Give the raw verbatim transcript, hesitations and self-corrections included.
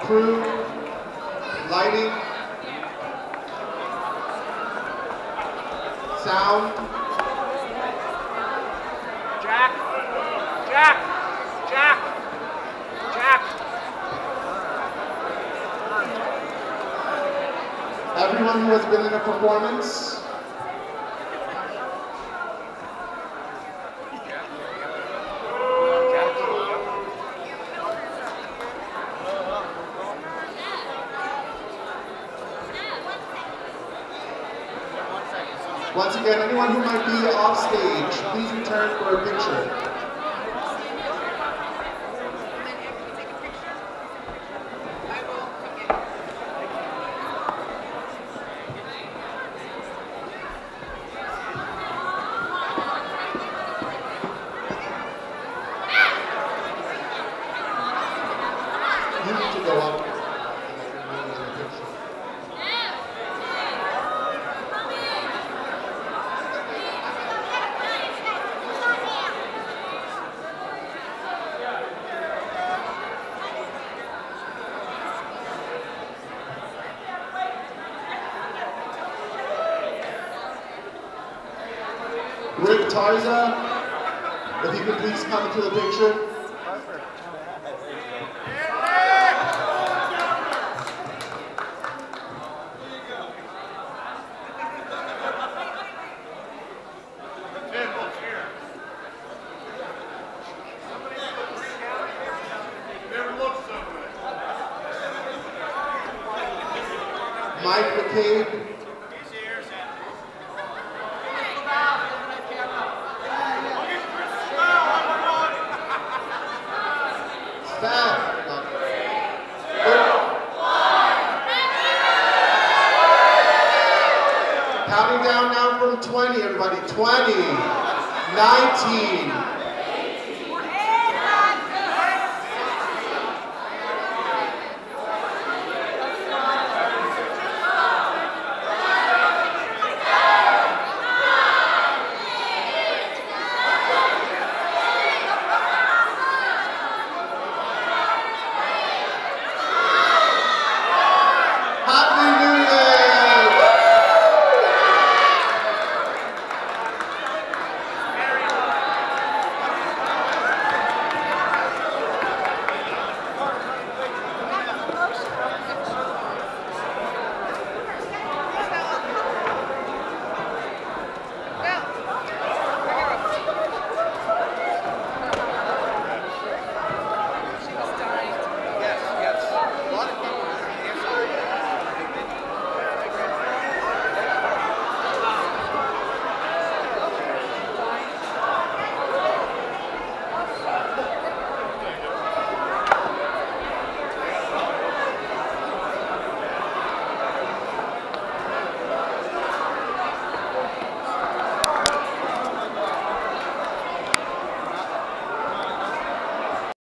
crew, lighting, sound. Jack, Jack, Jack, Jack. Everyone who has been in a performance. Once again, anyone who might be off stage, please return for a picture. You need to go up. Rick Tarza, if you could please come into the picture. Mike McCabe. Staff. Counting down now from twenty, everybody. twenty, nineteen,